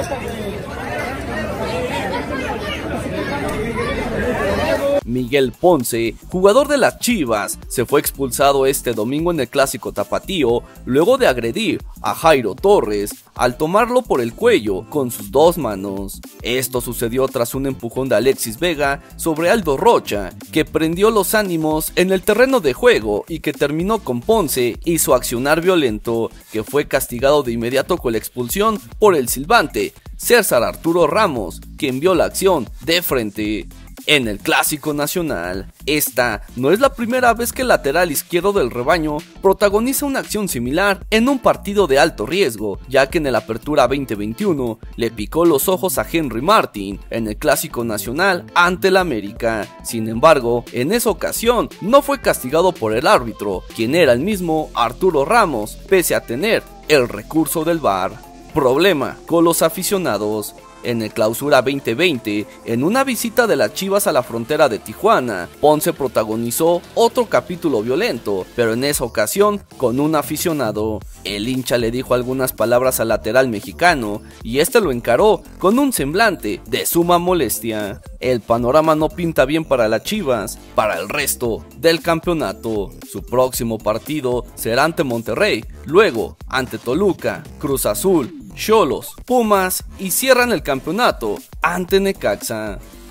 Miguel Ponce, jugador de las Chivas, se fue expulsado este domingo en el Clásico Tapatío luego de agredir a Jairo Torres al tomarlo por el cuello con sus dos manos. Esto sucedió tras un empujón de Alexis Vega sobre Aldo Rocha, que prendió los ánimos en el terreno de juego y que terminó con Ponce y su accionar violento, que fue castigado de inmediato con la expulsión por el silbante César Arturo Ramos, quien vio la acción de frente. En el Clásico Nacional, esta no es la primera vez que el lateral izquierdo del rebaño protagoniza una acción similar en un partido de alto riesgo, ya que en el Apertura 2021 le picó los ojos a Henry Martin en el Clásico Nacional ante el América. Sin embargo, en esa ocasión no fue castigado por el árbitro, quien era el mismo Arturo Ramos, pese a tener el recurso del VAR. Problema con los aficionados. En el Clausura 2020, en una visita de las Chivas a la frontera de Tijuana, Ponce protagonizó otro capítulo violento, pero en esa ocasión con un aficionado. El hincha le dijo algunas palabras al lateral mexicano y este lo encaró con un semblante de suma molestia. El panorama no pinta bien para las Chivas para el resto del campeonato. Su próximo partido será ante Monterrey, luego ante Toluca, Cruz Azul, Xolos, Pumas y cierran el campeonato ante Necaxa.